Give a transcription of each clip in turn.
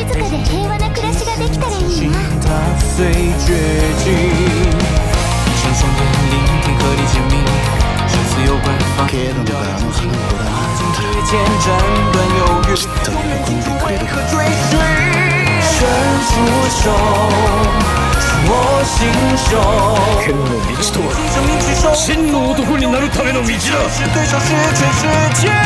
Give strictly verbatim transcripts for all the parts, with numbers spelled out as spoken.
ずかで平和な暮らしができたらいいな。 踏碎绝境，像双眼聆听和你见面，生死攸关，放掉眼睛，之间斩断犹豫，永远记住为何追随，伸出手，我心手。 剣の道とは真の男になるための道だ。 对手是全世界。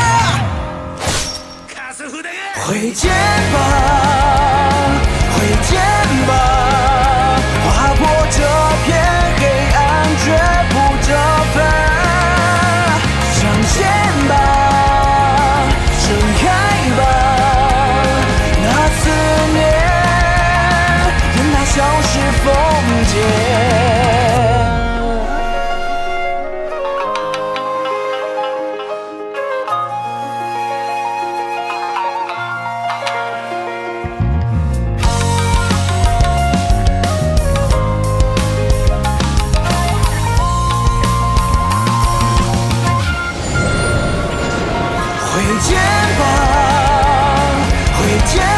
挥剑吧，挥剑吧，划破这片黑暗，绝不折返。向前吧，盛开吧，那思念，任它消失风间。挥剑吧，挥剑。